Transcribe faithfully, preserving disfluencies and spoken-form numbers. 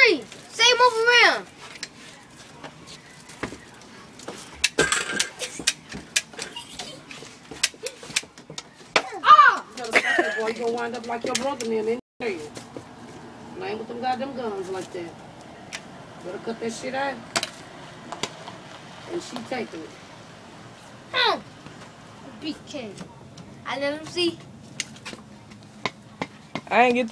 three. Say move around. Ah! You gotta stop that boy. You gonna wind up like your brother then, then you. Playing with them goddamn guns like that. Better cut that shit out. And she taking it. Huh? Beef king. I let him see. I ain't get